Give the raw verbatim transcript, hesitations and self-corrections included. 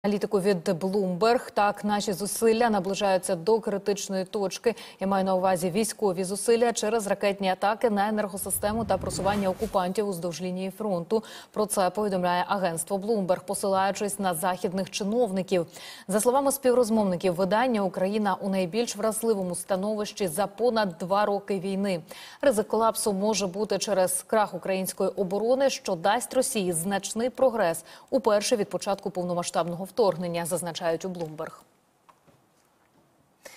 Аналітику від Bloomberg. Так, наші зусилля наближаються до критичної точки. Я маю на увазі військові зусилля через ракетні атаки на енергосистему та просування окупантів уздовж лінії фронту. Про це повідомляє агентство Bloomberg, посилаючись на західних чиновників. За словами співрозмовників видання, Україна у найбільш вразливому становищі за понад два роки війни. Ризик колапсу може бути через крах української оборони, що дасть Росії значний прогрес уперше від початку повномасштабного вторгнення, зазначають у Bloomberg.